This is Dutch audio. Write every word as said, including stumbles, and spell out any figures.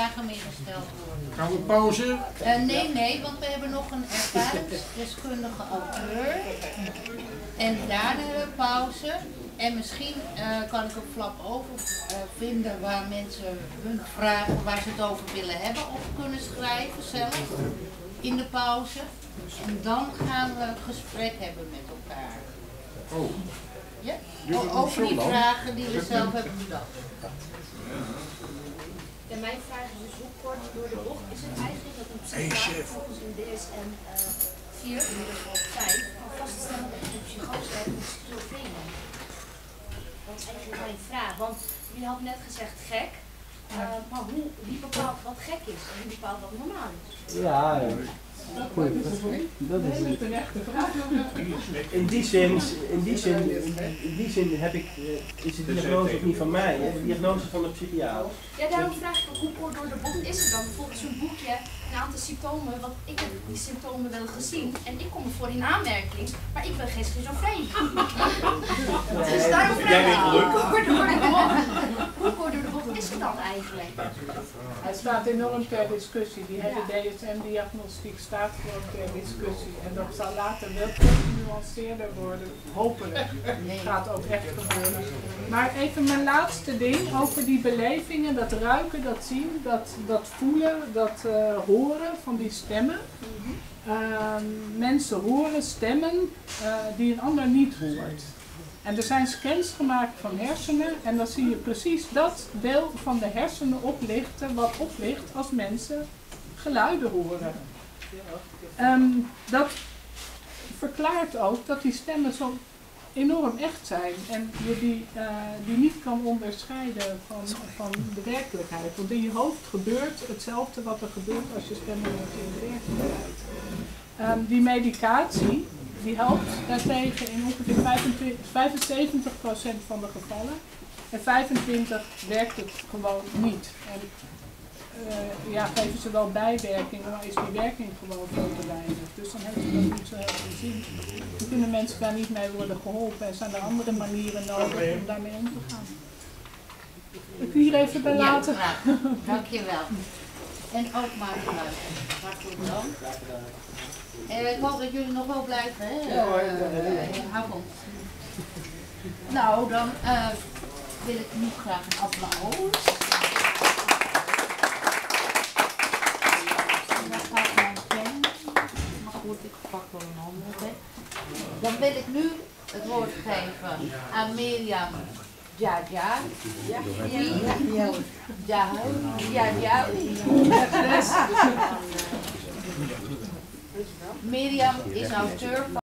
vragen meer gesteld worden. Gaan we pauze? Uh, nee, nee, want we hebben nog een ervaringsdeskundige auteur. En daarna hebben we pauze. En misschien uh, kan ik op Flap over uh, vinden waar mensen hun vragen, waar ze het over willen hebben, op kunnen schrijven zelf in de pauze. En dan gaan we een gesprek hebben met elkaar. Oh. Ja? O over die vragen die we zelf hebben bedacht. Ja, mijn vraag is dus hoe kort door de bocht is het eigenlijk dat een psychiater volgens een D S M vier, in ieder geval vijf, kan vaststellen dat je een psychose hebt met schizofrenie? Dat is eigenlijk mijn vraag, want jullie had net gezegd gek, uh, maar hoe, wie bepaalt wat gek is en wie bepaalt wat normaal is? Ja, goed. Dat is een terechte vraag. In die zin, in die zin, in die zin heb ik, uh, is de diagnose ook niet van mij, hè? De diagnose van de psychiater. Ja, daarom vraag ik ook hoe kort door de bocht is het dan? Bijvoorbeeld zo'n boekje, een aantal symptomen, want ik heb die symptomen wel gezien en ik kom ervoor in aanmerking, maar ik ben geen schizofreen. Nee, dus daarom vraag ik hoe hoe kort door de bocht, hoe kort door de bocht is het dan eigenlijk? Het staat enorm ter discussie. Die hele D S M-diagnostiek staat gewoon ter discussie. En dat zal later wel genuanceerder worden, hopelijk. Het gaat ook echt gebeuren. Maar even mijn laatste ding over die belevingen, dat ruiken, dat zien, dat, dat voelen, dat uh, horen van die stemmen. Uh, mensen horen stemmen uh, die een ander niet hoort. En er zijn scans gemaakt van hersenen en dan zie je precies dat deel van de hersenen oplichten wat oplicht als mensen geluiden horen. Um, dat verklaart ook dat die stemmen zo enorm echt zijn en je die, uh, die niet kan onderscheiden van, van de werkelijkheid. Want in je hoofd gebeurt hetzelfde wat er gebeurt als je stemmen hoort in de werkelijkheid. Um, die medicatie die helpt daartegen in ongeveer vijfenzeventig procent van de gevallen. En vijfentwintig procent werkt het gewoon niet. En uh, ja, geven ze wel bijwerkingen, maar is die werking gewoon veel te weinig. Dus dan hebben ze dat niet zo heel veel zin. Dan kunnen mensen daar niet mee worden geholpen en zijn er andere manieren nodig om daarmee om te gaan. Ik hier even bij laten. Ja, dankjewel. En ook maar geluid. Hartelijk dank. En ik hoop dat jullie nog wel blijven, hè? Ja hoor. Hou op. Nou, dan uh, wil ik nu graag een applaus. En dan gaat mijn pen. Maar goed, ik pak wel een andere. Dan wil ik nu het woord geven aan Mirjam. Ja, ja. Ja, ja. Ja, ja, ja. Mirjam is auteur van